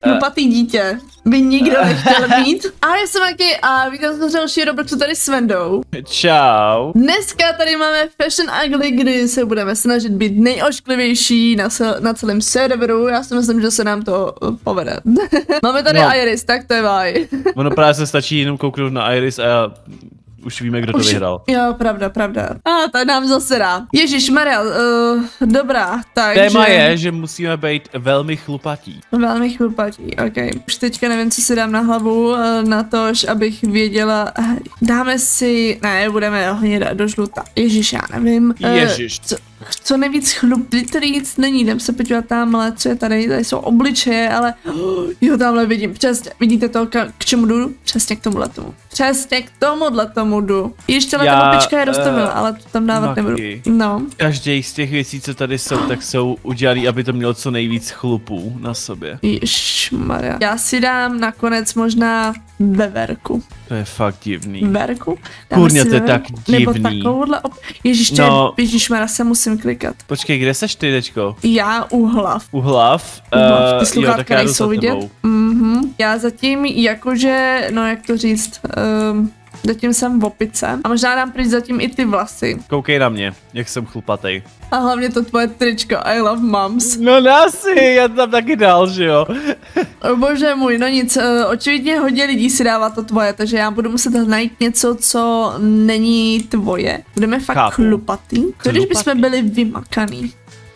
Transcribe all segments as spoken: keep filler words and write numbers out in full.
Chlupatý dítě by nikdo nechtěl mít. A já jsem taky a vítám se další Robloxu tady s Vendou. Čau. Dneska tady máme Fashion Ugly, kdy se budeme snažit být nejošklivější na, na celém serveru. Já si myslím, že se nám to povede. Máme tady no. Iris, tak to je vaj. Ono právě se stačí jenom kouknout na Iris a já... Už víme, kdo to Už, vyhrál. Jo, pravda, pravda. A tak nám zase dá. Ježišmarja, uh, dobrá, takže... Téma je, že musíme být velmi chlupatí. Velmi chlupatí, ok. Už teďka nevím, co si dám na hlavu, uh, na to, abych věděla... Uh, dáme si... Ne, budeme hodně dát do žluta. Ježiš, já nevím. Uh, Ježiš. Co, co nejvíc chlupy, tady nic není, jdem se podívat tamhle, co je tady, tady jsou obličeje, ale... Uh, jo, tamhle vidím, přesně, vidíte to, k, k čemu jdu? Přesně k tomuhle tomu. Přesně k tomuhle tomu jdu. Ještě ta opička je roztomil, uh, ale to tam dávat Maki. Nebudu. No. Každý z těch věcí, co tady jsou, tak jsou udělaný, aby to mělo co nejvíc chlupů na sobě. Ježmarja. Já si dám nakonec možná veverku. To je fakt divný. Veverku? Kurně, to je tak divný. Nebo takovouhle op... Ježiš, no. Ježišmarja, se musím klikat. Počkej, kde seš ty, tečko? Já u hlav. U hlav? U hlav. Ty sluchátka nejsou vidět? Mhm. Já zatím jakože, no jak to říct, um, zatím jsem v opice a možná dám pryč zatím i ty vlasy. Koukej na mě, jak jsem chlupatej. A hlavně to tvoje tričko, I love moms. No nasi, já to tam taky dal, že jo. O bože můj, no nic, očividně hodně lidí si dává to tvoje, takže já budu muset najít něco, co není tvoje. Budeme fakt Chápu. chlupatý. Co když bychom byli vymakaný?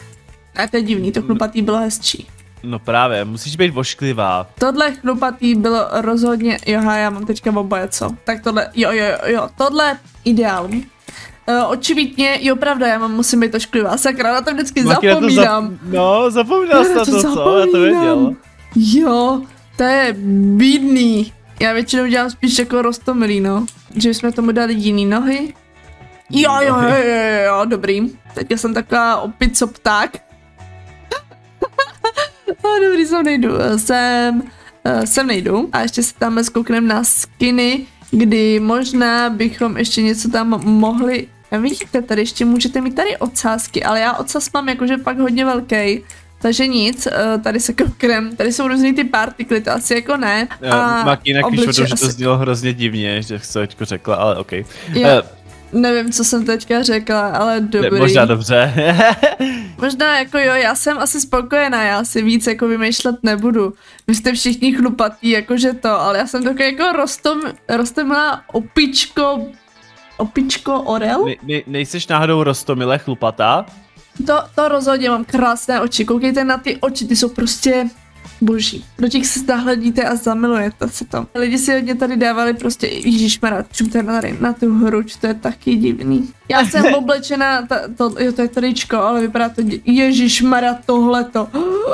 A to je divný, to chlupatý bylo hezčí. No právě, musíš být vošklivá. Tohle chlupatý bylo rozhodně, joha, já mám teďka oboje, co? Tak tohle, jo, jo, jo, tohle ideál. Uh, očividně, jo pravda, já mám, musím být ošklivá, sakra, na to vždycky Maki, zapomínám. To zap... No, zapomínal jsi na to, to, co? Já to věděl. Jo, to je bídný. Já většinou dělám spíš jako roztomilý, no. Že jsme tomu dali jiný nohy. Jo, jo, jo, jo, jo, dobrý. Teď jsem taková opico pták. Oh, dobrý, sem nejdu, sem, sem nejdu a ještě se tam zkoukneme na skiny, kdy možná bychom ještě něco tam mohli, vidíte, tady ještě můžete mít tady ocásky, ale já ocas mám jakože fakt hodně velký, takže nic, tady se kouknem, tady jsou různý ty partikly, to asi jako ne. A Maki, jinak když že to znělo hrozně divně, že jsi to teďko řekla, ale ok. Já, uh, nevím, co jsem teďka řekla, ale dobrý. Ne, možná dobře. Možná jako jo, já jsem asi spokojená, já si víc jako vymýšlet nebudu. Vy jste všichni chlupatí, jakože to, ale já jsem takový jako rostom, rostomilá opičko, opičko orel? Ne, ne, nejseš náhodou rostomilé chlupatá? To, to rozhodně, mám krásné oči, koukejte na ty oči, ty jsou prostě boží. Do těch se zahledíte a zamilujete se tam. Lidi si hodně tady dávali prostě, ježišmarja, čumte tady na tu hruč, to je taky divný. Já jsem oblečená, ta, to, jo, to je tričko, ale vypadá to, ježišmarja, tohleto.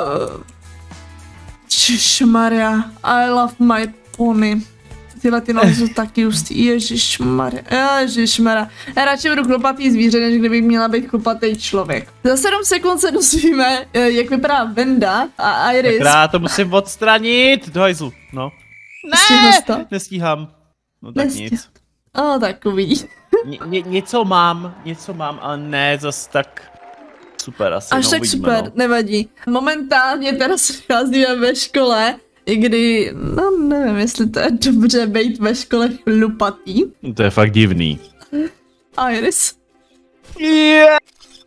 Ježišmarja, I love my pony. Tyhle ty nohy jsou taky hustý, ježišmarja, ježišmarja. Já radši budu chlupatý zvíře, než kdybych měla být chlupatý člověk. Za sedm sekund se dozvíme, jak vypadá Venda a Iris. Tak já to musím odstranit, do hajzlu, no. Ne, nestíhám. No tak Nestíhám. nic. O, tak uvidí. Ně, ně, něco mám, něco mám, ale ne zas tak super asi. Až no, tak uvidíme, super, no. nevadí. Momentálně teda se cházíme ve škole, i kdy, no nevím, jestli to je dobře být ve škole chlupatý. To je fakt divný. Iris. Yeah.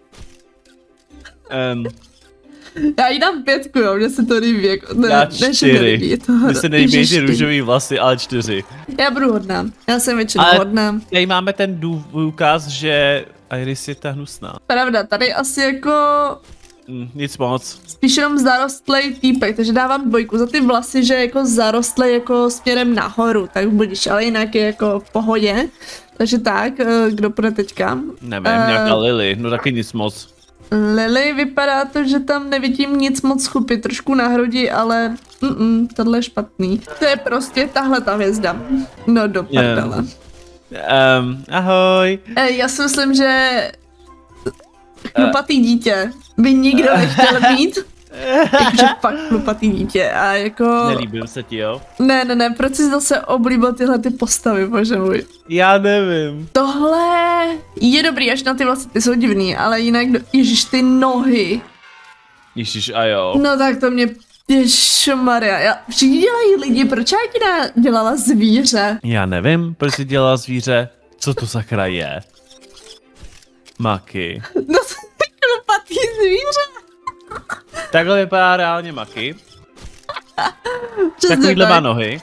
Um. Já jí dám pětku, jo, že se to líbí, jako, ne, já čtyři. Mně se nelíbí ty růžový vlasy, ale čtyři. Já budu hodná, já jsem většinou ale hodná. Tady máme ten důkaz, že Iris je ta hnusná. Pravda, tady asi jako... Mm, nic moc. Spíš jenom zarostlej týpek, takže dávám dvojku za ty vlasy, že jako zarostlej jako směrem nahoru, tak budíš, ale jinak je jako v pohodě. Takže tak, kdo půjde teďka? Nevím, uh, nějaká Lily, no taky nic moc. Lily vypadá to, že tam nevidím nic moc chupy, trošku na hrudi, ale mm -mm, tohle je špatný. To je prostě tahle ta hvězda. No do prdele. Yeah. Um, ahoj. Ej, já si myslím, že chlupatý dítě by nikdo nechtěl mít. Jakože fakt chlupatý dítě a jako... Nelíbím se ti, jo? Ne, ne, ne, proč jsi zase oblíbil tyhle ty postavy, bože můj. Já nevím. Tohle je dobrý, až na ty vlasy, ty jsou divný, ale jinak, ježiš, ty nohy. Ježiš, a jo. No tak to mě Ježišmarja, já, všichni dělají lidi, proč já ti dělala zvíře? Já nevím, proč jsi dělala zvíře. Co to sakra je? Maki. No to je klopatý zvíře. Takhle vypadá reálně Maki. Přesně Takovýhle tak. má nohy.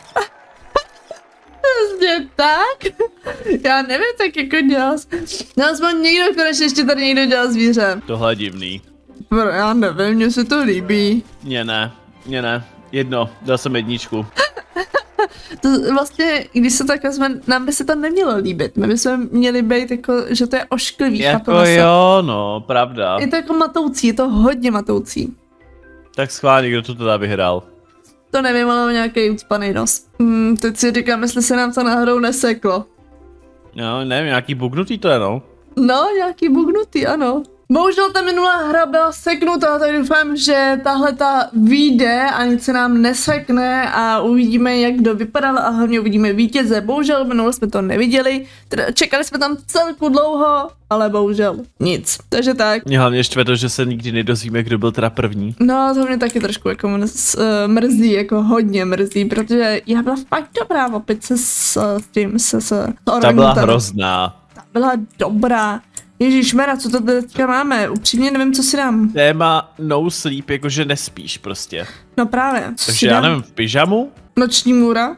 Přesně tak. Já nevím, tak jako dělal. Já aspoň někdo, konečně ještě tady někdo dělal zvíře. Tohle je divný. Bro, já nevím, mně se to líbí. Mně ne, mně ne. Jedno, dal jsem jedničku. To vlastně, když se tak vezme, nám by se to nemělo líbit. My bychom měli být jako, že to je ošklivý. Jako jo, no, pravda. Je to jako matoucí, je to hodně matoucí. Tak schválně, kdo to teda vyhrál. To nevím, ale mám nějaký ucpaný nos. Hmm, teď si říkám, jestli se nám to náhodou neseklo. No, nevím, nějaký bugnutý to je, no. No, nějaký bugnutý, ano. Bohužel ta minulá hra byla seknutá, tak doufám, že tahle ta vyjde a nic se nám nesekne a uvidíme, jak kdo vypadal a hlavně uvidíme vítěze. Bohužel minule jsme to neviděli, teda čekali jsme tam celku dlouho, ale bohužel nic. Takže tak. Mě hlavně štve to, že se nikdy nedozvíme, kdo byl teda první. No, to mě taky trošku jako mrz, mrzí, jako hodně mrzí, protože já byla fakt dobrá v opice s, s tím, se, s Ta byla hrozná. Ta byla dobrá. Ježišmera, co to teďka máme? Upřímně nevím, co si dám. Téma no sleep, jakože nespíš prostě. No právě. Co Takže já nevím, v pyžamu? Noční můra?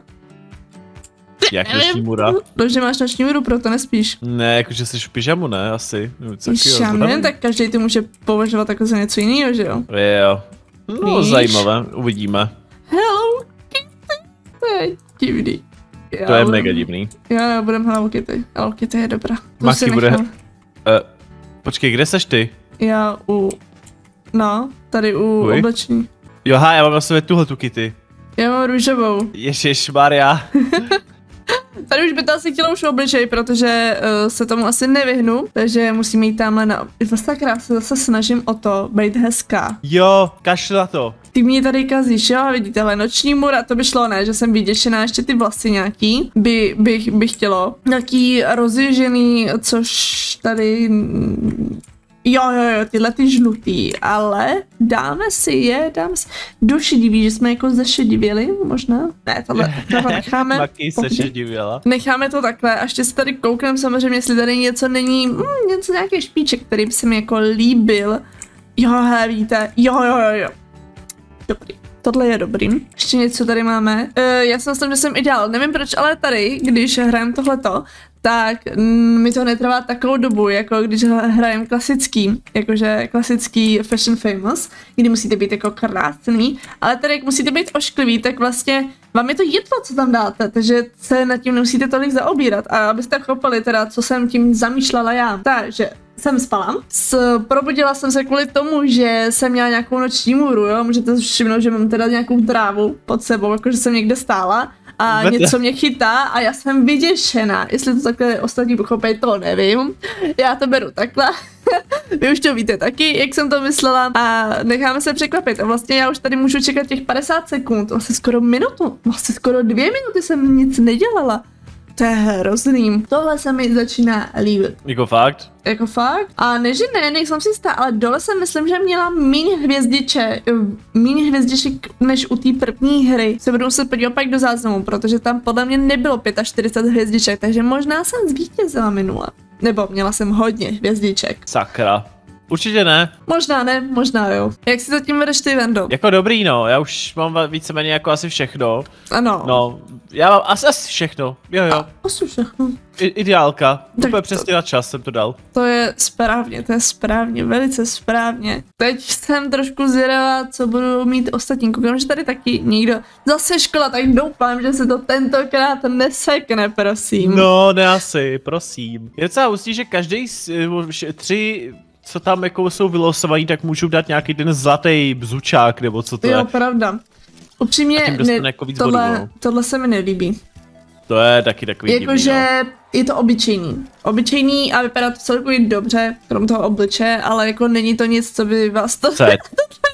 Jak noční můra? To, že máš noční můru, proto nespíš. Ne, jakože jsi v pyžamu, ne? Asi. Víš, já nevím, tak každý to může považovat jako za něco jiného, že jo? Jo. No, Víš? zajímavé, uvidíme. Hello Kitty. To je divný. Já To je budem, mega divný. Já budem Hello Kitty. Hello Kitty je dobrá. To Maki si bude... nechám. Uh, počkej, kde seš ty? Já u... No, tady u Uj. oblečení. Jo, já mám na sobě tuhle tu Kitty. Já mám růžovou. Ježišmarja. Tady už by to asi chtělo už obličej, protože uh, se tomu asi nevyhnu, takže musíme jít tamhle na... Sakra, se zase snažím o to, být hezká. Jo, kašli na to. Ty mě tady kazíš, jo, vidíte, ale noční můra, to by šlo, ne, že jsem vyděšená, ještě ty vlasy nějaký, by, bych, by chtělo. Nějaký rozježený, což tady... Jo, jo, jo, tyhle ty žlutý, ale dáme si je, dáme si... Došediví, že jsme jako zešedivěli, možná? Ne, tohle, tohle necháme. Maki se šedivěla. Necháme to takhle, a ještě se tady koukneme samozřejmě, jestli tady něco není, mm, něco nějaký špíček, který by se mi jako líbil. Jo, hele, vidíte, jo, jo, jo, jo. Dobrý. Tohle je dobrý. Ještě něco tady máme. Uh, já si myslím, že jsem ideál. Nevím proč, ale tady, když hrajem tohleto, tak mm, mi to netrvá takovou dobu, jako když hrajem klasický, jakože klasický Fashion Famous, kdy musíte být jako krásný, ale tady jak musíte být ošklivý, tak vlastně vám je to jedno, co tam dáte, takže se nad tím nemusíte tolik zaobírat. A abyste chopili teda, co jsem tím zamýšlela já. Takže jsem spala, S, probudila jsem se kvůli tomu, že jsem měla nějakou noční můru, jo, můžete si všimnout, že mám teda nějakou trávu pod sebou, jakože jsem někde stála a Vete. něco mě chytá a já jsem vyděšená, jestli to takhle ostatní pochopí, to nevím, já to beru takhle, vy už to víte taky, jak jsem to myslela a necháme se překvapit a vlastně já už tady můžu čekat těch padesát sekund, vlastně skoro minutu, vlastně skoro dvě minuty jsem nic nedělala. To je hrozný. Tohle se mi začíná líbit. Jako fakt? Jako fakt? A ne, že ne, nejsem si jistá, ale dole jsem myslím, že měla míň hvězdiček, míň hvězdiček než u té první hry. Se budu muset podívat pak do záznamu, protože tam podle mě nebylo čtyřicet pět hvězdiček, takže možná jsem zvítězila minule. Nebo měla jsem hodně hvězdiček. Sakra. Určitě ne. Možná ne, možná jo. Jak si zatím vedeš ty, Vendo? Jako dobrý, no, já už mám víceméně jako asi všechno. Ano. No, já mám asi, asi všechno, jo jo. Asi všechno. I, ideálka, Tak úplně to- přesně na čas jsem to dal. To je správně, to je správně, velice správně. Teď jsem trošku zvědavá, co budu mít ostatní. Koukám, že tady taky někdo zase škola, tak doufám, že se to tentokrát nesekne, prosím. No, ne asi, prosím. Je docela hustý, že každý z eh, tři, co tam jako jsou vylosovaní, tak můžou dát nějaký ten zlatý bzučák, nebo co to Jo, je. pravda. Upřímně, A tím dostane jako víc tohle, bodů, no. tohle se mi nelíbí. To je taky takový divný, no. Jakože je to obyčejný. Obyčejný a vypadá to celku i dobře, krom toho obliče, ale jako není to nic, co by vás to... Co je?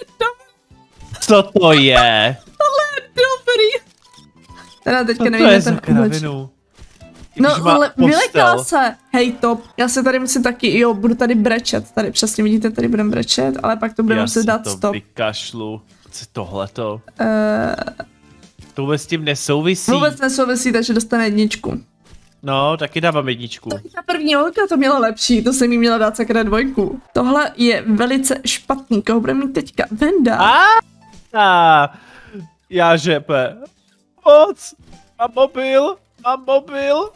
Co to je? Dobrý. Teda teďka Co to nevím, je jak za ten oblič. kravinu? No, Když má ale postel. vylekala se. Hej, top. Já se tady musím taky, jo, budu tady brečet. Tady přesně vidíte, tady budem brečet, ale pak to budeme Já muset si dát to stop. vykašlu. Co tohleto? Uh, To vůbec s tím nesouvisí. vůbec nesouvisí, takže dostane jedničku. No, taky dávám jedničku. Ta první holka to měla lepší, to jsem jí měla dát sakra dvojku. Tohle je velice špatný, koho bude mít teďka? Venda. A, a já žepe. Moc. Mám mobil. Mám mobil.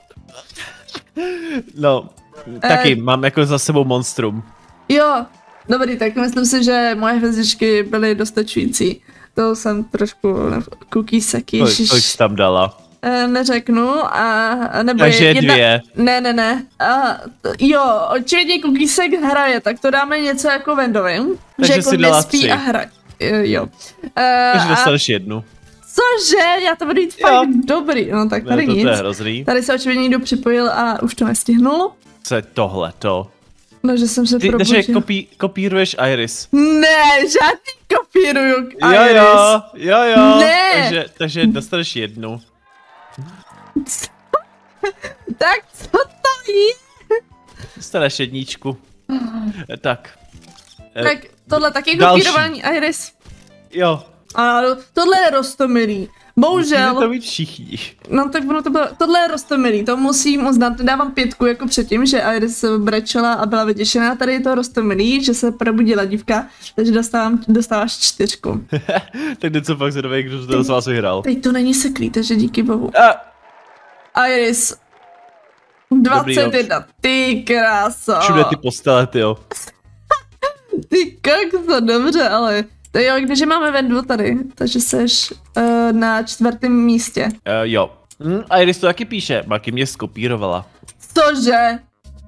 No, taky Eh. mám jako za sebou monstrum. Jo, dobrý, tak myslím si, že moje hvězdičky byly dostačující. To jsem trošku kukíseky, Kolik, kolik jsi tam dala? e, neřeknu a nebo Takže je jedna... dvě. Ne, ne, ne. A, t- jo, očividně kukísek hraje, tak to dáme něco jako Vendovi. Takže že jako si dala nespí tři. a hraje. E, jo. E, Takže a dostaneš jednu. cože? Já to budu jít Jo. fakt dobrý. No tak tady Ne, to, nic. to je hrozný. Tady se očividně někdo připojil a už to nestihnul. Co je tohleto? No, že jsem se Ty, probudil. takže kopí, kopíruješ Iris. Ne, žádný kopíruju Jo, Iris. jo, jo, jo. Ne. Takže, takže dostaneš jednu. Tak co to je? Dostaneš jedničku. Tak. Eh, Tak tohle taky další. kopírování Iris. Jo. Ano, tohle je roztomilý. Bohužel, Musíme to mít všichni. no tak ono to bylo, tohle je roztomilý, to musím uznat, dávám pětku jako předtím, že Iris brečela a byla vyděšená, tady je to roztomilý, že se probudila dívka, takže dostávám, dostáváš čtyřku. Tak něco fakt zvědavý, kdo to z vás vyhrál. Teď to není seklý, takže díky bohu. A, Iris. dvacet jedna, ty kráso. všude ty postele, tyjo. Ty kokso, dobře, ale to jo, když máme Vendu tady, takže seš uh, na čtvrtém místě. Uh, jo. Hm, Iris to taky píše, Maki mě skopírovala. Cože?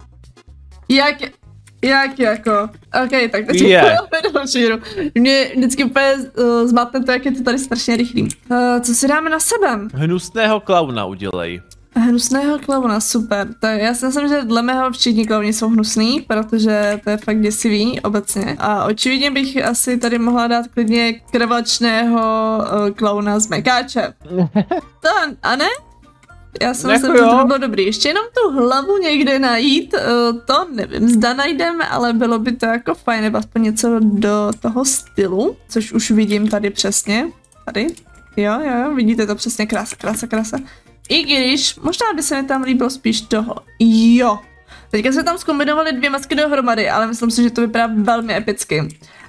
Jak, jak jako? Ok, tak teď Je. půjdeme do šíru. Mě vždycky úplně uh, zmatne to, jak je to tady strašně rychlý. Uh, co si dáme na sebe? Hnusného klauna udělej. Hnusného klauna, super. Tak já si myslím, že dle mého všichni klauni jsou hnusný, protože to je fakt děsivý obecně. A očividně bych asi tady mohla dát klidně krvačného uh, klauna z Mekáče. To, a ne? Já si myslím, že to by bylo dobrý. Ještě jenom tu hlavu někde najít, uh, to nevím, zda najdeme, ale bylo by to jako fajn, nebo aspoň něco do toho stylu, což už vidím tady přesně. Tady. Jo, jo, jo, vidíte to přesně, krása, krása, krása. I když, možná by se mi tam líbilo spíš toho. Jo. Teďka jsme tam zkombinovali dvě masky dohromady, ale myslím si, že to vypadá velmi epicky.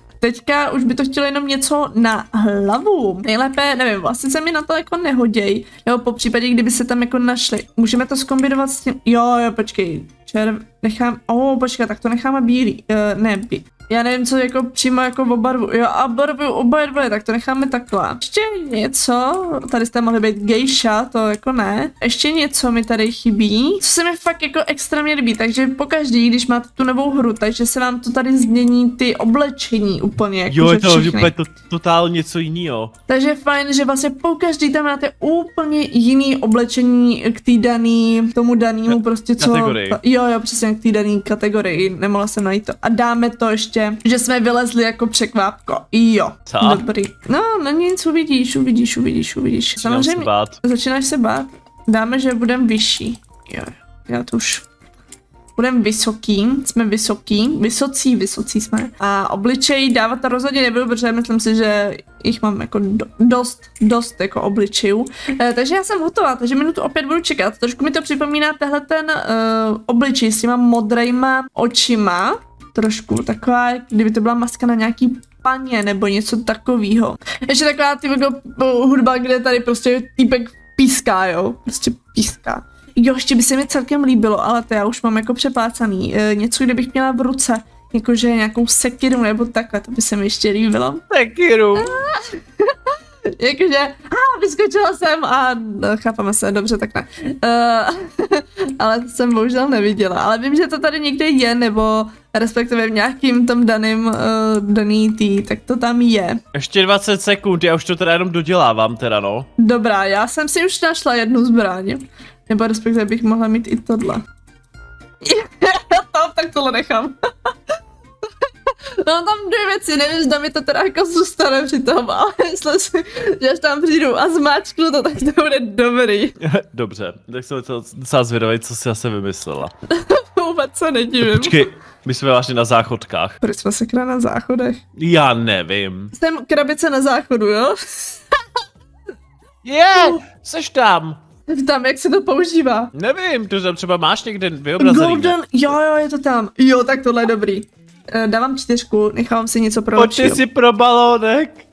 Teďka už by to chtělo jenom něco na hlavu. Nejlépe, nevím, vlastně se mi na to jako nehoděj. Nebo po případě, kdyby se tam jako našli. Můžeme to zkombinovat s tím, jo, jo, počkej. Červ, nechám, oh, počkej, tak to necháme bílý. Uh, ne, bí. Já nevím, co jako přímo jako o barvu. Jo, a barvu oboje dvoje, tak to necháme takhle. Ještě něco, tady jste mohli být gejša, to jako ne. Ještě něco mi tady chybí, co se mi fakt jako extrémně líbí, takže pokaždý, když máte tu novou hru, takže se vám to tady změní ty oblečení úplně, jako Jo, že je to všechny. úplně to, totálně něco jiného. Takže je fajn, že vlastně pokaždý tam máte úplně jiný oblečení k té daný, tomu danému prostě co... Kategorii. Jo, jo, přesně k té daný kategorii, nemohla jsem najít to. A dáme to ještě, že jsme vylezli jako překvápko. Jo, Co? dobrý. No, na nic uvidíš, uvidíš, uvidíš, uvidíš. Začínám se bát. Začínáš se bát. Dáme, že budeme vyšší. Jo, já to už... Budeme vysoký, jsme vysoký, vysocí, vysocí jsme. A obličej dávat to rozhodně nebudu, protože myslím si, že jich mám jako do, dost, dost jako obličejů. E, takže já jsem hotová, takže minutu opět budu čekat. Trošku mi to připomíná tehle ten uh, obličej s těma modrejma očima. Trošku taková, kdyby to byla maska na nějaký paně nebo něco takového. Ještě taková ty jako hudba, kde tady prostě týpek píská, jo, prostě píská. Jo, ještě by se mi celkem líbilo, ale to já už mám jako přeplácaný. E, něco, kde bych měla v ruce, jakože nějakou sekiru nebo takhle, to by se mi ještě líbilo. Sekiru. Jakože, a vyskočila jsem a no, chápeme se, dobře, tak ne. Uh, ale to jsem bohužel neviděla, ale vím, že to tady někde je, nebo respektive v nějakým tom daným, uh, daný tý, tak to tam je. Ještě dvacet sekund, já už to teda jenom dodělávám teda, no. Dobrá, já jsem si už našla jednu zbraň, nebo respektive bych mohla mít i tohle. no, tak tohle nechám. No tam dvě věci, nevím, zda mi to teda jako zůstane při tom, ale myslím si, že až tam přijdu a zmáčknu to, tak to bude dobrý. Dobře, tak jsem docela zvědavý, co jsi asi vymyslela. Vůbec se nedivím. Počkej, My jsme vlastně na záchodkách. Proč jsme se krát na záchodech? Já nevím. Jsem krabice na záchodu, jo? Je, yeah, seš tam. Tam, jak se to používá? Nevím, to tam třeba máš někde vyobrazený. Golden, jo, jo, je to tam. Jo, tak tohle je dobrý. Uh, dávám čtyřku, nechávám si něco pro lepšího. Pojď si pro balónek.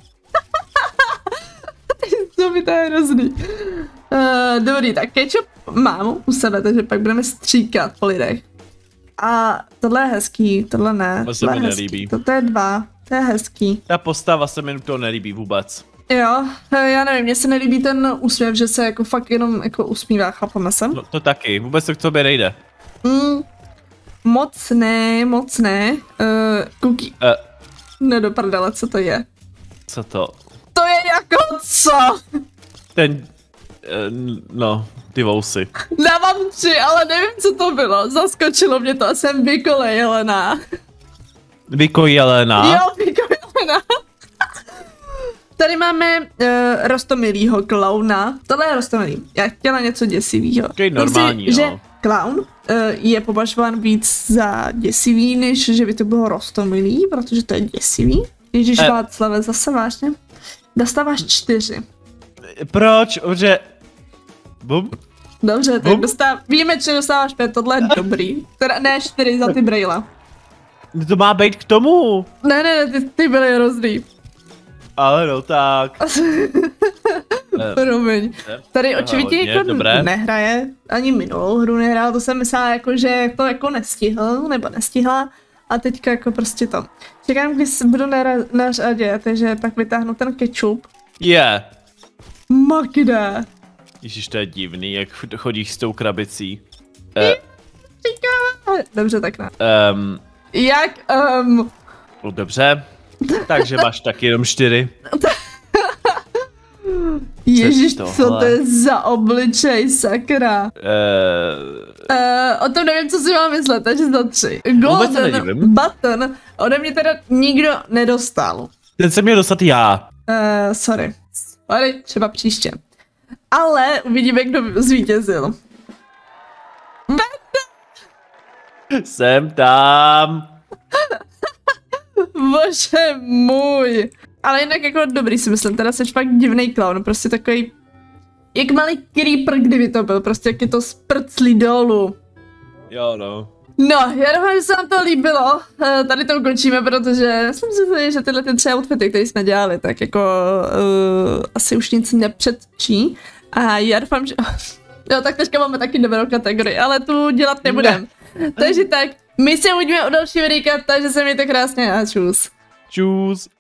To by to je hrozný. Uh, dobrý, tak ketchup mám u sebe, takže pak budeme stříkat po lidech. A tohle je hezký, tohle ne. To se mi nelíbí. To je dva, to je hezký. Ta postava se mi to nelíbí vůbec. Jo, já nevím, mně se nelíbí ten úsměv, že se jako fakt jenom jako usmívá, chápeme se? No to taky, vůbec to k tobě nejde. Mm, moc ne, moc ne. Uh, cookie. Uh. Ne do prdele, co to je? Co to? To je jako co? Ten, uh, no, ty vousy. Dávám tři, ale nevím, co to bylo. Zaskočilo mě to a jsem vykolejelená. Vykolejelená? Jo, vykolejelená. Tady máme uh, roztomilýho klauna. Tohle je roztomilý. Já chtěla něco děsivýho. To je normální, si, jo. Že klaun uh, je považován víc za děsivý, než že by to bylo roztomilý, protože to je děsivý. Ježíš eh. Václave, zase vážně. Dostáváš čtyři. Proč? Že... Bum? Dobře, tak dostáv... víme, že dostáváš pět, tohle je dobrý. Teda ne, čtyři za ty brejle. To má být k tomu. Ne, ne, ty, ty byly hrozný. Ale no tak. Promiň. Tady očividně hodně, jako dobré. Nehraje, ani minulou hru nehrál, to jsem myslela jako, že to jako nestihl, nebo nestihla. A teďka jako prostě to. Čekám, když budu na, na řadě, takže pak vytáhnu ten ketchup. Je. Yeah. Makde. Ježiš, to je divný, jak chodíš s tou krabicí. Uh. Dobře, tak ne. Um, jak, um... No dobře. Takže máš taky jenom čtyři. Ježiš, co to je za obličej, sakra. Uh... Uh, o tom nevím, co si mám myslet, takže za tři. Golden button ode mě teda nikdo nedostal. Ten jsem měl dostat já. Uh, sorry. Sorry, třeba příště. Ale uvidíme, kdo zvítězil. Jsem tam. Bože můj. Ale jinak jako dobrý si myslím, teda seš fakt divnej klaun, prostě takový jak malý creeper, kdyby to byl, prostě jak je to sprclý dolů. Jo no. No, já doufám, že se vám to líbilo, tady to ukončíme, protože myslím si, že tyhle ty tři outfity, které jsme dělali, tak jako uh, asi už nic nepředčí. A já doufám, že... Jo, tak teďka máme taky dobrou kategorii, ale tu dělat nebudem. Ne. Takže tak, my se uvidíme u dalšího videa, takže se mějte krásně a čus. Čus.